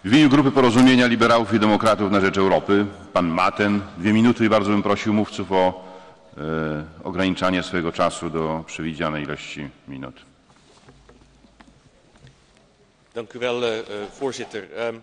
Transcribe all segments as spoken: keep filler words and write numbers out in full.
W imieniu Grupy Porozumienia Liberałów i Demokratów na rzecz Europy, pan Maaten, dwie minuty i bardzo bym prosił mówców o e, ograniczanie swojego czasu do przewidzianej ilości minut. Dank u wel, uh, voorzitter. Um,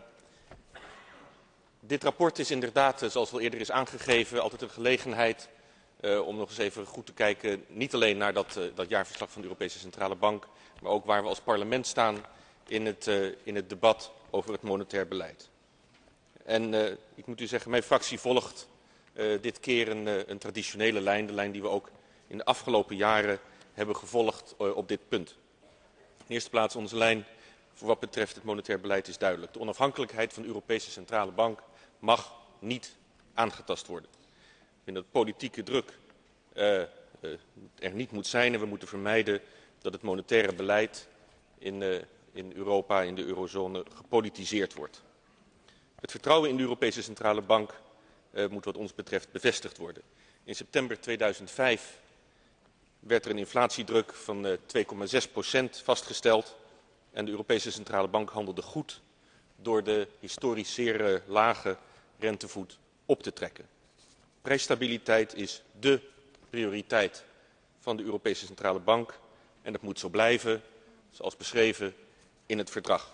dit rapport is inderdaad, zoals al eerder is aangegeven, altijd een gelegenheid uh, om nog eens even goed te kijken, niet alleen naar dat, uh, dat jaarverslag van de Europese Centrale Bank, maar ook waar we als parlement staan in het, uh, in het debat over het monetair beleid. En uh, ik moet u zeggen, mijn fractie volgt uh, dit keer een, uh, een traditionele lijn, de lijn die we ook in de afgelopen jaren hebben gevolgd uh, op dit punt. In de eerste plaats onze lijn voor wat betreft het monetair beleid is duidelijk. De onafhankelijkheid van de Europese Centrale Bank mag niet aangetast worden. Ik vind dat politieke druk uh, uh, er niet moet zijn en we moeten vermijden dat het monetaire beleid in, uh, in Europa, in de eurozone, gepolitiseerd wordt. Het vertrouwen in de Europese Centrale Bank uh, moet wat ons betreft bevestigd worden. In september tweeduizend vijf werd er een inflatiedruk van uh, twee komma zes procent vastgesteld. En de Europese Centrale Bank handelde goed door de historisch zeer uh, lage rentevoet op te trekken. Prijsstabiliteit is dé prioriteit van de Europese Centrale Bank en dat moet zo blijven, zoals beschreven in het verdrag.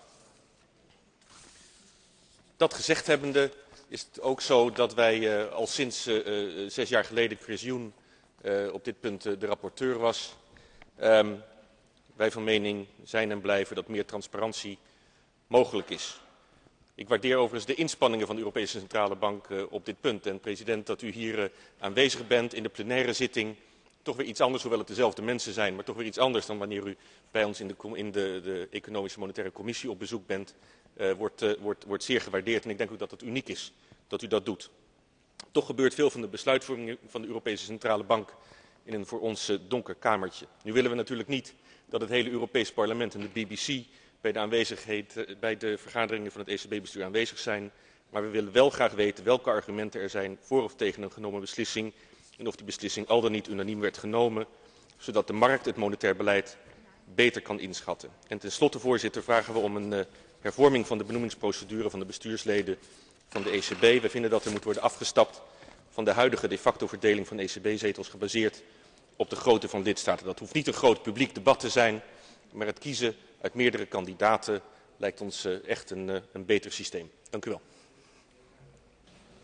Dat gezegd hebbende is het ook zo dat wij uh, al sinds uh, uh, zes jaar geleden Chris Huhne uh, op dit punt uh, de rapporteur was. Um, wij van mening zijn en blijven dat meer transparantie mogelijk is. Ik waardeer overigens de inspanningen van de Europese Centrale Bank uh, op dit punt. En president, dat u hier uh, aanwezig bent in de plenaire zitting, toch weer iets anders, hoewel het dezelfde mensen zijn, maar toch weer iets anders dan wanneer u bij ons in de, in de, de Economische Monetaire Commissie op bezoek bent, uh, wordt, uh, wordt, wordt zeer gewaardeerd. En ik denk ook dat het uniek is dat u dat doet. Toch gebeurt veel van de besluitvorming van de Europese Centrale Bank in een voor ons uh, donker kamertje. Nu willen we natuurlijk niet dat het hele Europees Parlement en de B B C bij de, aanwezigheid, bij de vergaderingen van het E C B-bestuur aanwezig zijn. Maar we willen wel graag weten welke argumenten er zijn voor of tegen een genomen beslissing. En of die beslissing al dan niet unaniem werd genomen, zodat de markt het monetair beleid beter kan inschatten. En tenslotte, voorzitter, vragen we om een uh, hervorming van de benoemingsprocedure van de bestuursleden van de E C B. We vinden dat er moet worden afgestapt van de huidige de facto verdeling van E C B-zetels gebaseerd op de grootte van lidstaten. Dat hoeft niet een groot publiek debat te zijn, maar het kiezen uit meerdere kandidaten lijkt ons uh, echt een, uh, een beter systeem. Dank u wel.